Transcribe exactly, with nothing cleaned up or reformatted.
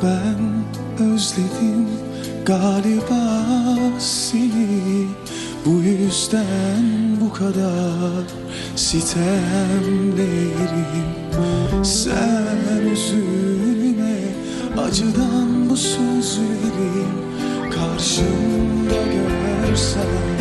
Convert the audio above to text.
ben özledim galiba seni. Bu yüzden bu kadar sitemlerim. Sen üzülme acıdan bu sözlerim karşımda görsen.